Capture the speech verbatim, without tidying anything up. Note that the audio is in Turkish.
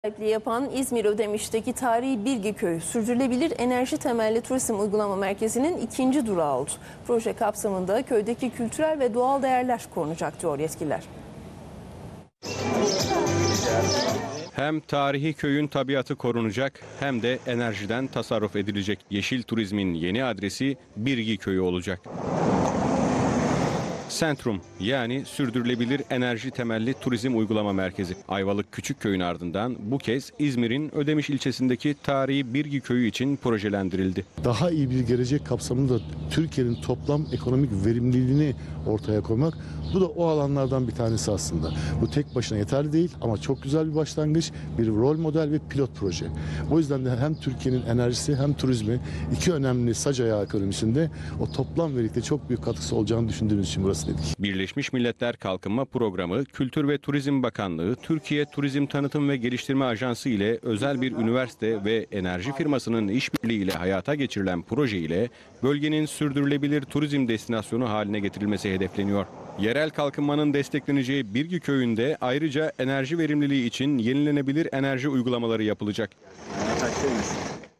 sahipliği yapan İzmir Ödemiş'teki tarihi Birgi Köyü, sürdürülebilir enerji temelli turizm uygulama merkezinin ikinci durağı oldu. Proje kapsamında köydeki kültürel ve doğal değerler korunacak diyor yetkililer. Hem tarihi köyün tabiatı korunacak hem de enerjiden tasarruf edilecek. Yeşil turizmin yeni adresi Birgi Köyü olacak. Sentrum, yani sürdürülebilir enerji temelli turizm uygulama merkezi. Ayvalık Küçükköy'ün ardından bu kez İzmir'in Ödemiş ilçesindeki tarihi Birgi Köyü için projelendirildi. Daha iyi bir gelecek kapsamında Türkiye'nin toplam ekonomik verimliliğini ortaya koymak, bu da o alanlardan bir tanesi aslında. Bu tek başına yeterli değil ama çok güzel bir başlangıç, bir rol model ve pilot proje. O yüzden de hem Türkiye'nin enerjisi hem turizmi, iki önemli sac ayağı ekonomisinde o toplam verilikte çok büyük katkısı olacağını düşündüğümüz için burası dedik. Birleşmiş Milletler Kalkınma Programı, Kültür ve Turizm Bakanlığı, Türkiye Turizm Tanıtım ve Geliştirme Ajansı ile özel bir üniversite ve enerji firmasının işbirliğiyle hayata geçirilen proje ile bölgenin sürdürülebilir turizm destinasyonu haline getirilmesi hedefleniyor. Yerel kalkınmanın destekleneceği Birgi Köyü'nde ayrıca enerji verimliliği için yenilenebilir enerji uygulamaları yapılacak.